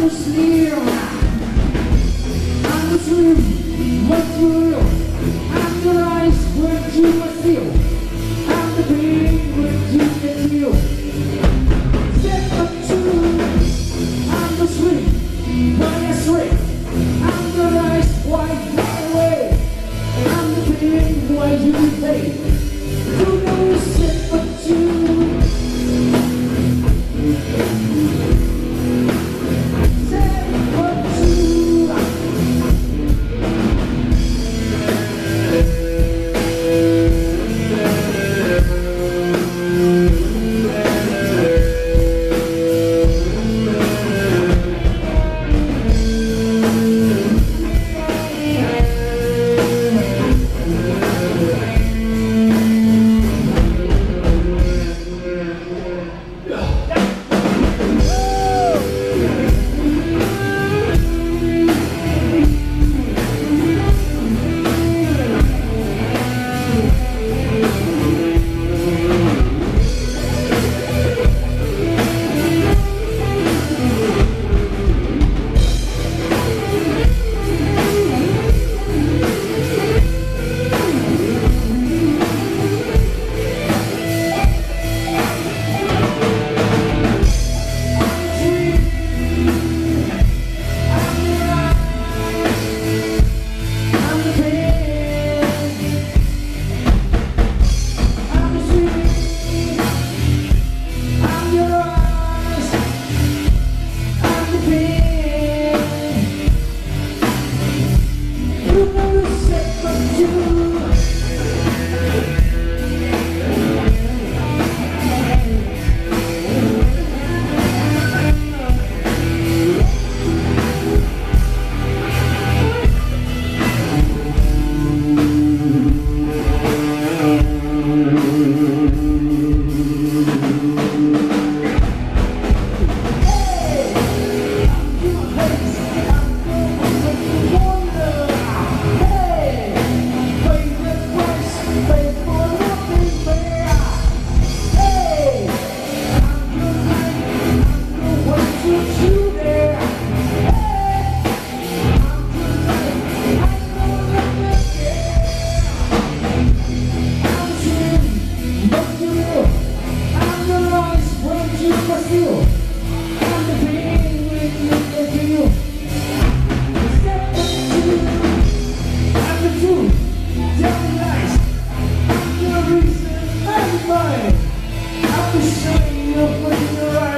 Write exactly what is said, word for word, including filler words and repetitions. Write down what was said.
the sneer, I'm the swim, what you will. I'm the rise when you must feel. I'm the pain when you can feel. Step up to, I'm the swim, when I swim. I'm the rise, white my way. I'm the pain when you pay. You know step up to. I'm the shine of your